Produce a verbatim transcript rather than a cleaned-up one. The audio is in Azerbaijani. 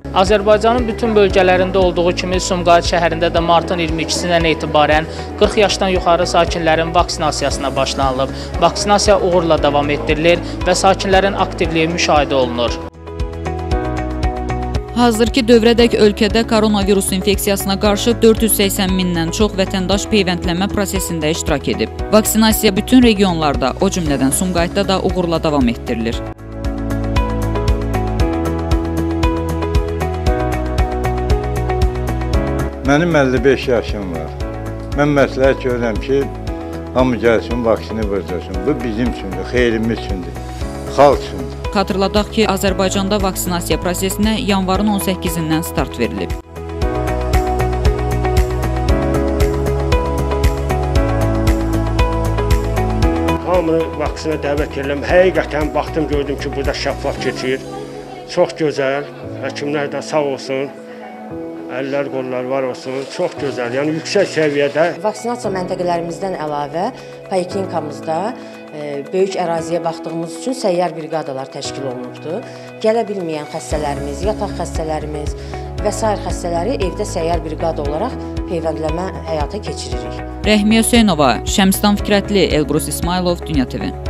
Azərbaycanın bütün bölgələrində olduğu kimi Sumqayıt şəhərində də martın iyirmi ikisindən etibarən qırx yaşdan yuxarı sakinlərin vaksinasiyasına başlanılıb. Vaksinasiya uğurla davam etdirilir və sakinlərin aktivliyi müşahidə olunur. Hazırki dövrədək ölkədə koronavirus infeksiyasına qarşı dörd yüz səksən mindən çox vətəndaş peyvəndlənmə prosesində iştirak edib. Vaksinasiya bütün regionlarda, o cümlədən Sumqayıtda da uğurla davam etdirilir. Mənim əlli beş yaşım var. Mən məsləhət görürəm ki, hamı gəlsin, vaksini vuracaqsın. Bu bizim üçündür, xeyrimiz üçündür, xalq üçündür. Xatırladaq ki, Azərbaycanda vaksinasiya prosesinə yanvarın on səkkizindən start verilib. Hamını vaksina dəvət edirəm. Həqiqətən baxdım, gördüm ki, burada şəffaf keçir. Çox gözəl, həkimlər də sağ olsun. Əllər, qollar var olsun, çox gözəl, yəni yüksək səviyyədə. Vaksinasiya məntəqələrimizdən əlavə poliklinikamızda e, böyük əraziyə baxdığımız üçün səyyar briqadalar təşkil olunubdur. Gələ bilməyən xəstələrimiz, yataq xəstələrimiz və sair xəstələri evdə səyyar briqada olaraq peyvəndləmə həyata keçiririk. Rəhmiyə Hüseynova, Şəmstan Fikrətli, Elbrus İsmailov, Dünya T V.